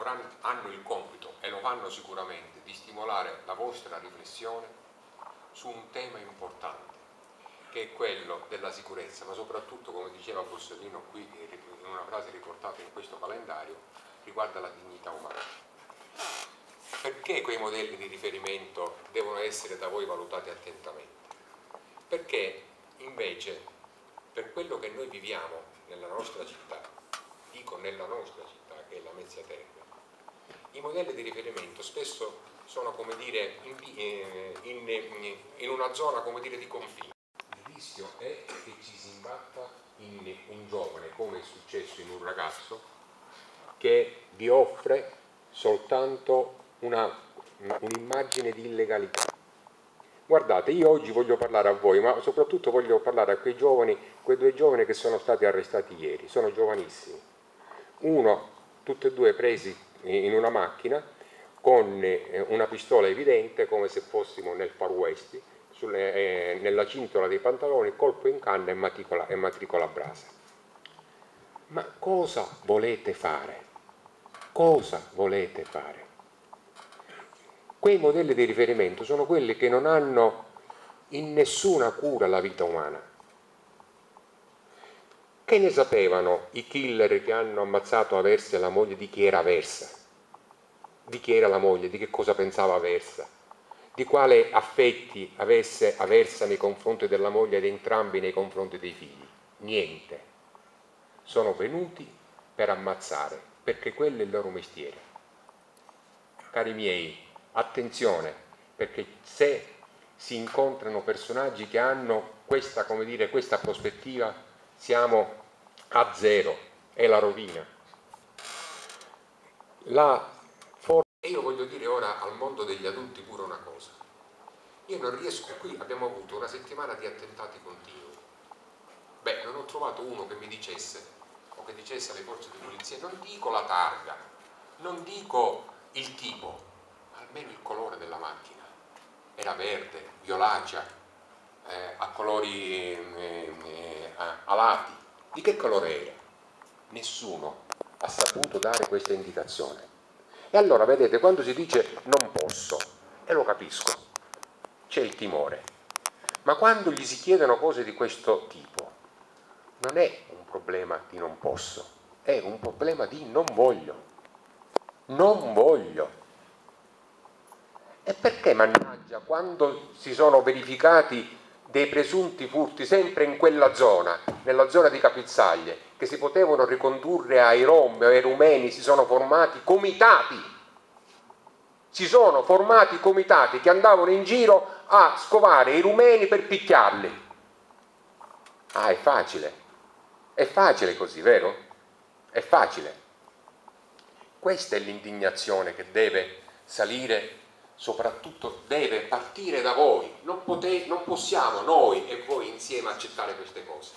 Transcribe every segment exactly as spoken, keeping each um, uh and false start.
avranno, hanno il compito, e lo fanno sicuramente, di stimolare la vostra riflessione su un tema importante, che è quello della sicurezza, ma soprattutto, come diceva Borsellino qui, in una frase riportata in questo calendario, riguarda la dignità umana. Perché quei modelli di riferimento devono essere da voi valutati attentamente? Perché invece, per quello che noi viviamo nella nostra città, dico nella nostra città, che è la Mezzia Terme, i modelli di riferimento spesso sono, come dire, in, in, in, in una zona, come dire, di confine. Il rischio è che ci si imbatta in un giovane, come è successo in un ragazzo, che vi offre soltanto una, un'immagine di illegalità. Guardate, io oggi voglio parlare a voi, ma soprattutto voglio parlare a quei giovani, quei due giovani che sono stati arrestati ieri, sono giovanissimi. Uno, tutti e due presi in una macchina con una pistola evidente, come se fossimo nel Far West, sulle, eh, nella cintola dei pantaloni, colpo in canna e matricola, e matricola a brasa. Ma cosa volete fare? Cosa volete fare? Quei modelli di riferimento sono quelli che non hanno in nessuna cura la vita umana. Che ne sapevano i killer che hanno ammazzato Aversa e la moglie di chi era Aversa? Di chi era la moglie? Di che cosa pensava Aversa? Di quale affetti avesse Aversa nei confronti della moglie ed entrambi nei confronti dei figli? Niente. Sono venuti per ammazzare, perché quello è il loro mestiere. Cari miei, attenzione, perché se si incontrano personaggi che hanno questa, come dire, questa prospettiva, siamo a zero, è la rovina. La for- e io voglio dire ora al mondo degli adulti pure una cosa. Io non riesco, qui abbiamo avuto una settimana di attentati continui. Beh, non ho trovato uno che mi dicesse, o che dicesse alle forze di polizia, non dico la targa, non dico il tipo, almeno il colore della macchina. Era verde, violacea, eh, a colori eh, eh, alati. Di che colore era? Nessuno ha saputo dare questa indicazione. E allora, vedete, quando si dice non posso, e lo capisco, c'è il timore. Ma quando gli si chiedono cose di questo tipo, non è un problema di non posso, è un problema di non voglio. Non voglio. E perché, mannaggia, quando si sono verificati dei presunti furti sempre in quella zona, nella zona di Capizzaglie, che si potevano ricondurre ai rom e ai rumeni, si sono formati comitati, si sono formati comitati che andavano in giro a scovare i rumeni per picchiarli. Ah, è facile, è facile così, vero? È facile. Questa è l'indignazione che deve salire, soprattutto deve partire da voi. Non, pote, non possiamo noi e voi insieme accettare queste cose.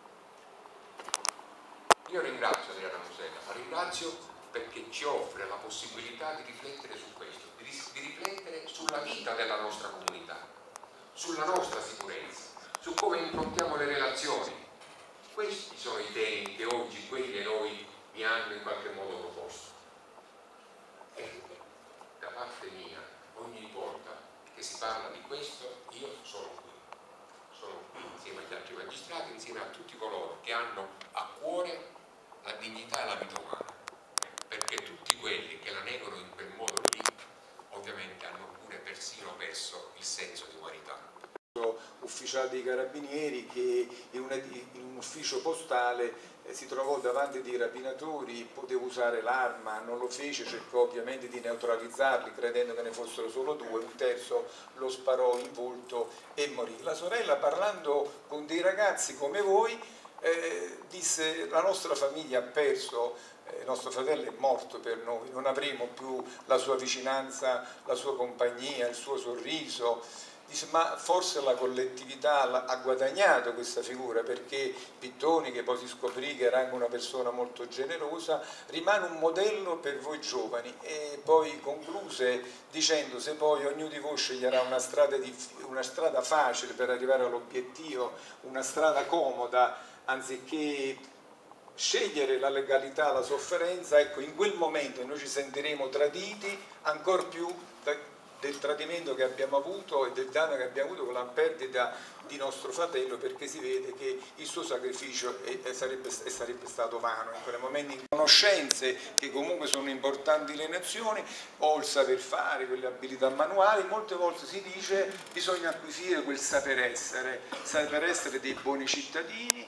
Io ringrazio Adriana Musella, la ringrazio perché ci offre la possibilità di riflettere su questo, di, di riflettere sulla vita della nostra comunità, sulla nostra sicurezza, su come improntiamo le relazioni. Questi sono i temi che oggi quelli eroi mi hanno in qualche modo proposto. E da parte mia, ogni volta che si parla di questo, io sono qui. Sono qui insieme agli altri magistrati, insieme a tutti coloro che hanno a cuore la dignità e la vita umana. Perché tutti quelli che la negano in quel modo lì, ovviamente hanno pure persino perso il senso di umanità. Ufficiale dei carabinieri che in, una, in un ufficio postale eh, si trovò davanti dei rapinatori, poteva usare l'arma, non lo fece, cercò ovviamente di neutralizzarli credendo che ne fossero solo due, un terzo lo sparò in volto e morì. La sorella, parlando con dei ragazzi come voi, eh, disse: la nostra famiglia ha perso, eh, il nostro fratello è morto per noi, non avremo più la sua vicinanza, la sua compagnia, il suo sorriso. Dice, ma forse la collettività ha guadagnato questa figura, perché Pittoni, che poi si scoprì che era anche una persona molto generosa, rimane un modello per voi giovani. E poi concluse dicendo: se poi ognuno di voi sceglierà una strada, di, una strada facile per arrivare all'obiettivo, una strada comoda, anziché scegliere la legalità, la sofferenza, ecco, in quel momento noi ci sentiremo traditi ancor più del tradimento che abbiamo avuto e del danno che abbiamo avuto con la perdita di nostro fratello, perché si vede che il suo sacrificio è, è sarebbe, è sarebbe stato vano in quel momento. In conoscenze che comunque sono importanti le nazioni, o il saper fare, quelle abilità manuali, molte volte si dice bisogna acquisire quel saper essere, saper essere dei buoni cittadini,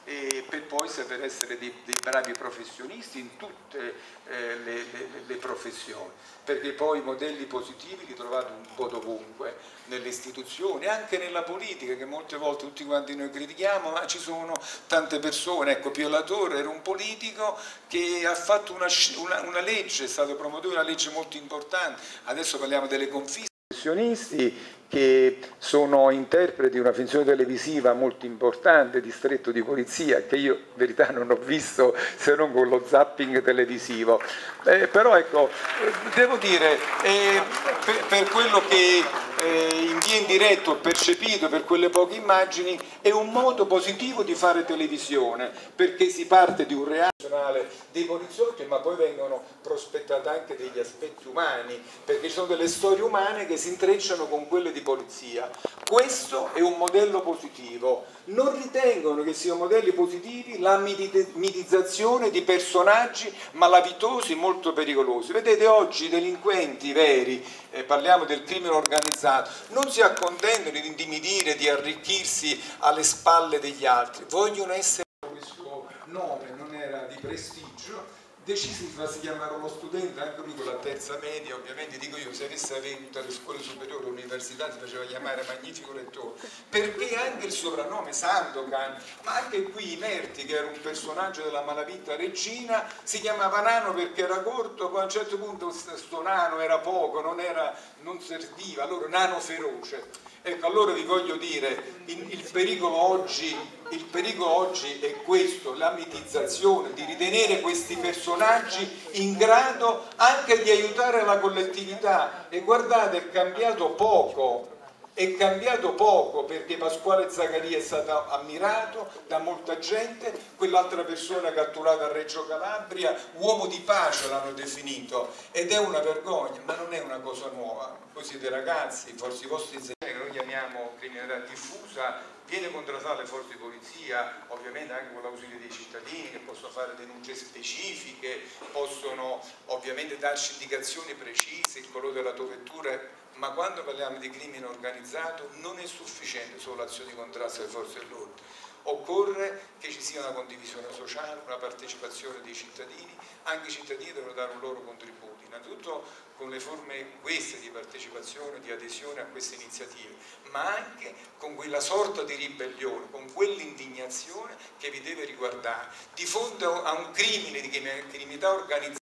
e per poi saper essere dei, dei bravi professionisti in tutte eh, le, le, le professioni, perché poi i modelli positivi li trovate un po' dovunque, nelle istituzioni, anche nella politica, che molte volte tutti quanti noi critichiamo, ma ci sono tante persone. Ecco, Pio La Torre era un politico che ha fatto una, una, una legge, è stato promotore di una legge molto importante. Adesso parliamo delle confische. Professionisti che sono interpreti di una finzione televisiva molto importante, Distretto di Polizia, che io in verità non ho visto se non con lo zapping televisivo, eh, però ecco, devo dire, eh, per, per quello che eh, in via indiretto ho percepito, per quelle poche immagini, è un modo positivo di fare televisione, perché si parte di un reale dei poliziotti, ma poi vengono prospettati anche degli aspetti umani, perché ci sono delle storie umane che si intrecciano con quelle di polizia. Questo è un modello positivo. Non ritengono che siano modelli positivi la mitizzazione di personaggi malavitosi molto pericolosi. Vedete, oggi i delinquenti veri, eh, parliamo del crimine organizzato, non si accontentano di intimidire, di arricchirsi alle spalle degli altri, vogliono essere, questo nome non era di prestigio, decisi di farsi chiamare uno studente, anche lui con la terza media, ovviamente dico io, se avesse avuto le scuole superiori, l'università, si faceva chiamare magnifico lettore, perché anche il soprannome Sandokan, ma anche qui Merti, che era un personaggio della malavita regina, si chiamava Nano perché era corto, poi a un certo punto sto Nano era poco, non, era, non serviva, allora Nano feroce. Ecco, allora vi voglio dire, il, il, pericolo oggi, il pericolo oggi è questo, la mitizzazione, di ritenere questi personaggi in grado anche di aiutare la collettività. E guardate, è cambiato poco, è cambiato poco, perché Pasquale Zaccaria è stato ammirato da molta gente, quell'altra persona catturata a Reggio Calabria, uomo di pace l'hanno definito, ed è una vergogna, ma non è una cosa nuova. Voi siete ragazzi, forse i vostri insegnanti, che noi chiamiamo criminalità diffusa, viene contrastata dalle forze di polizia, ovviamente anche con l'ausilio dei cittadini che possono fare denunce specifiche, possono ovviamente darci indicazioni precise, il colore della tua vettura, ma quando parliamo di crimine organizzato non è sufficiente solo l'azione di contrasto delle forze dell'ordine. Occorre che ci sia una condivisione sociale, una partecipazione dei cittadini, anche i cittadini devono dare un loro contributo, innanzitutto con le forme queste di partecipazione, di adesione a queste iniziative, ma anche con quella sorta di ribellione, con quell'indignazione che vi deve riguardare. Di fronte a un crimine di criminalità organizzata